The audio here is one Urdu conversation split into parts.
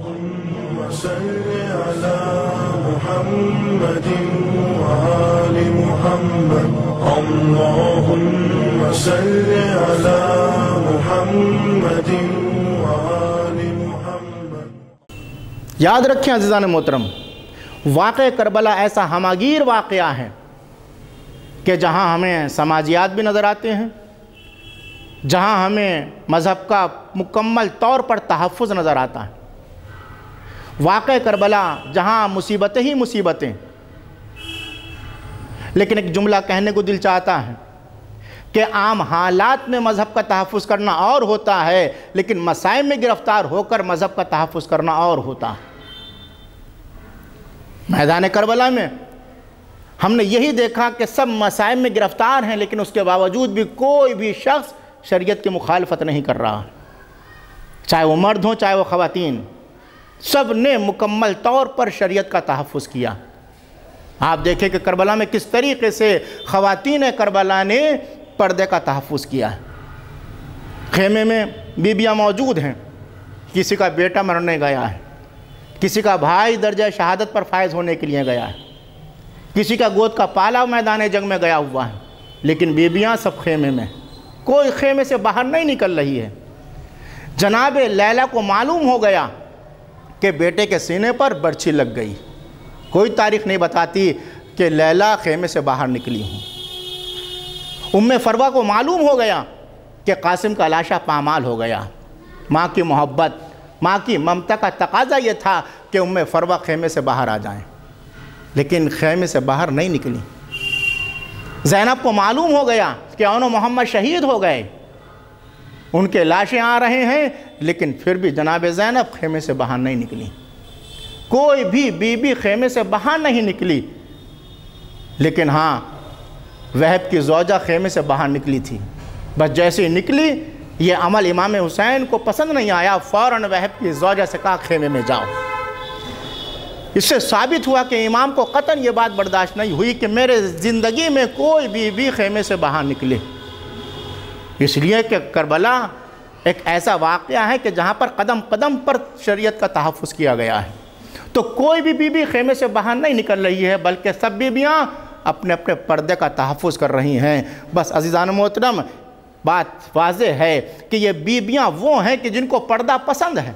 اللهم صل على محمد وآل محمد اللهم صل على محمد وآل محمد۔ یاد رکھیں عزیزان محترم، واقعہ کربلا ایسا ہماگیر واقعہ ہے کہ جہاں ہمیں سماجیات بھی نظر آتے ہیں، جہاں ہمیں مذہب کا مکمل طور پر تحفظ نظر آتا ہے۔ واقعہ کربلا جہاں مصیبتیں ہی مصیبتیں، لیکن ایک جملہ کہنے کو دل چاہتا ہے کہ عام حالات میں مذہب کا تحفظ کرنا اور ہوتا ہے، لیکن مسائل میں گرفتار ہو کر مذہب کا تحفظ کرنا اور ہوتا ہے۔ میدان کربلا میں ہم نے یہی دیکھا کہ سب مسائل میں گرفتار ہیں، لیکن اس کے باوجود بھی کوئی بھی شخص شریعت کی مخالفت نہیں کر رہا، چاہے وہ مرد ہوں چاہے وہ خواتین، سب نے مکمل طور پر شریعت کا تحفظ کیا۔ آپ دیکھیں کہ کربلا میں کس طریقے سے خواتین کربلا نے پردے کا تحفظ کیا ہے۔ خیمے میں بیویاں موجود ہیں، کسی کا بیٹا مرنے گیا ہے، کسی کا بھائی درجہ شہادت پر فائز ہونے کے لیے گیا ہے، کسی کا گود کا پالا میدان جنگ میں گیا ہوا ہے، لیکن بیویاں سب خیمے میں، کوئی خیمے سے باہر نہیں نکل رہی ہے۔ جناب لیلا کو معلوم ہو گیا کہ بیٹے کے سینے پر برچھی لگ گئی، کوئی تاریخ نہیں بتاتی کہ لیلا خیمے سے باہر نکلی ہوں۔ فروہ کو معلوم ہو گیا کہ قاسم کا لاشا پامال ہو گیا۔ ماں کی محبت، ماں کی ممتا کا تقاضا یہ تھا کہ فروہ خیمے سے باہر آ جائیں، لیکن خیمے سے باہر نہیں نکلی۔ زینب کو معلوم ہو گیا کہ اون و محمد شہید ہو گئے، ان کے لاشیں آ رہے ہیں، لیکن پھر بھی جناب زینب خیمے سے باہر نہیں نکلی۔ کوئی بھی بی بی خیمے سے باہر نہیں نکلی، لیکن ہاں وہب کی زوجہ خیمے سے باہر نکلی تھی۔ بس جیسے نکلی، یہ عمل امام حسین کو پسند نہیں آیا، فوراً وہب کی زوجہ سے کہا خیمے میں جاؤ۔ اس سے ثابت ہوا کہ امام کو قطعاً یہ بات برداشت نہیں ہوئی کہ میرے زندگی میں کوئی بھی خیمے سے باہر نکلے، اس لیے کہ کربلا ایک ایسا واقعہ ہے کہ جہاں پر قدم قدم پر شریعت کا تحفظ کیا گیا ہے۔ تو کوئی بھی بیوی خیمے سے باہر نہیں نکل رہی ہے، بلکہ سب بیویاں اپنے اپنے پردے کا تحفظ کر رہی ہیں۔ بس عزیزان محترم، بات واضح ہے کہ یہ بیویاں وہ ہیں کہ جن کو پردہ پسند ہے،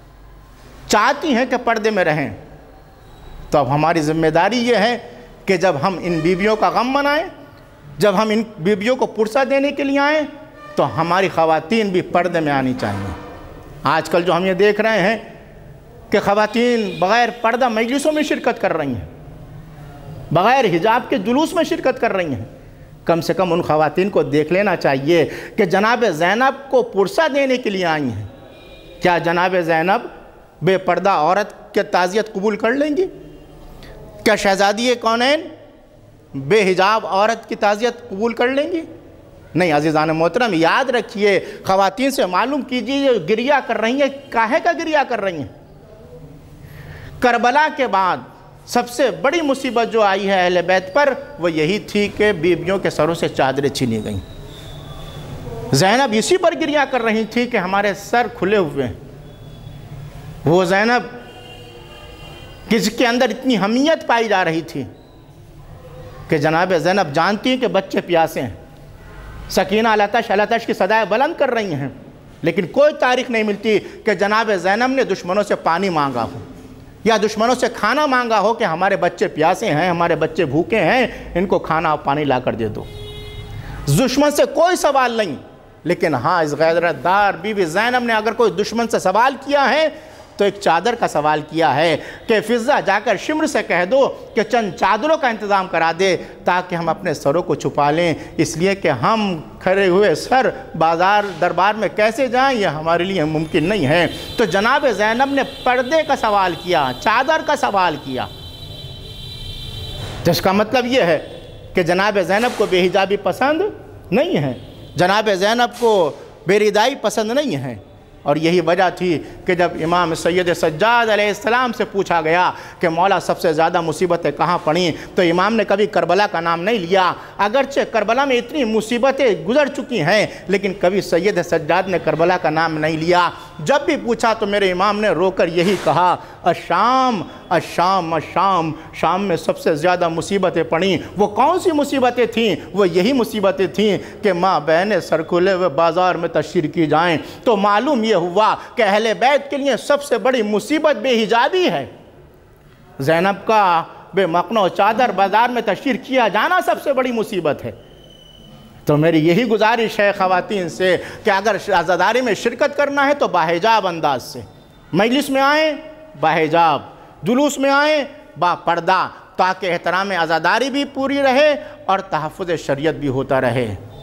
چاہتی ہیں کہ پردے میں رہیں۔ تو اب ہماری ذمہ داری یہ ہے کہ جب ہم ان بیویوں کا غم منائیں، جب ہم ان بیویوں کو پرسہ دینے کے لیے آئیں، تو ہماری خواتین بھی پردے میں آنی چاہیے۔ آج کل جو ہم یہ دیکھ رہے ہیں کہ خواتین بغیر پردہ مجلسوں میں شرکت کر رہی ہیں، بغیر حجاب کے جلوس میں شرکت کر رہی ہیں، کم سے کم ان خواتین کو دیکھ لینا چاہیے کہ جناب زینب کو پرسہ دینے کے لیے آئی ہیں۔ کیا جناب زینب بے پردہ عورت کی تعزیت قبول کر لیں گی؟ کیا شہزادی کونین بے حجاب عورت کی تعزیت قبول کر لیں گی؟ نہیں عزیزان محترم، یاد رکھیے، خواتین سے معلوم کیجیے گریہ کر رہی ہیں، کاہے کا گریہ کر رہی ہیں؟ کربلا کے بعد سب سے بڑی مصیبت جو آئی ہے اہل بیت پر، وہ یہی تھی کہ بیویوں کے سروں سے چادریں چھینی گئیں۔ زینب اسی پر گریہ کر رہی تھی کہ ہمارے سر کھلے ہوئے ہیں۔ وہ زینب جس کے اندر اتنی حمیت پائی جا رہی تھی کہ جناب زینب جانتی ہیں کہ بچے پیاسے ہیں، سکینہ العطش کی صدائیں بلند کر رہی ہیں، لیکن کوئی تاریخ نہیں ملتی کہ جناب زینب نے دشمنوں سے پانی مانگا ہو یا دشمنوں سے کھانا مانگا ہو کہ ہمارے بچے پیاسے ہیں، ہمارے بچے بھوکے ہیں، ان کو کھانا اور پانی لا کر دے دو۔ دشمن سے کوئی سوال نہیں، لیکن ہاں اس غیرت دار بیوی زینب نے اگر کوئی دشمن سے سوال کیا ہے تو ایک چادر کا سوال کیا ہے کہ فضہ جا کر شمر سے کہہ دو کہ چند چادروں کا انتظام کرا دے تاکہ ہم اپنے سروں کو چھپا لیں، اس لیے کہ ہم کھڑے ہوئے سر بازار دربار میں کیسے جائیں، یہ ہمارے لیے ممکن نہیں ہے۔ تو جناب زینب نے پردے کا سوال کیا، چادر کا سوال کیا، جس کا مطلب یہ ہے کہ جناب زینب کو بے حجابی پسند نہیں ہے، جناب زینب کو بے ردائی پسند نہیں ہے۔ اور یہی وجہ تھی کہ جب امام سید سجاد علیہ السلام سے پوچھا گیا کہ مولا سب سے زیادہ مصیبتیں کہاں پڑیں، تو امام نے کبھی کربلا کا نام نہیں لیا، اگرچہ کربلا میں اتنی مصیبتیں گزر چکی ہیں، لیکن کبھی سید سجاد نے کربلا کا نام نہیں لیا۔ جب بھی پوچھا تو میرے امام نے رو کر یہی کہا الشام الشام الشام، شام میں سب سے زیادہ مصیبتیں پڑیں۔ وہ کون سی مصیبتیں تھیں؟ وہ یہی مصیبتیں تھیں کہ ماں بہنیں سر کھلے ہوئے بازار میں تشہیر کی جائیں۔ تو معلوم یہ ہوا کہ اہل بیت کے لیے سب سے بڑی مصیبت بے حجابی ہے۔ زینب کا بے مقنع چادر بازار میں تشہیر کیا جانا سب سے بڑی مصیبت ہے۔ تو میری یہی گزارش ہے خواتین سے کہ اگر عزاداری میں شرکت کرنا ہے تو باحجاب انداز سے مجلس میں آئیں، باحجاب جلوس میں آئیں، با پردہ، تاکہ احترام عزاداری بھی پوری رہے اور تحفظ شریعت بھی ہوتا رہے۔